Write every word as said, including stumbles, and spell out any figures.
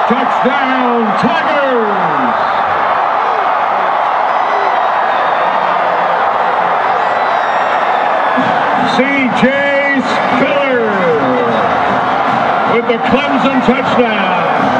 Touchdown, Tigers! C J Spiller with the Clemson touchdown.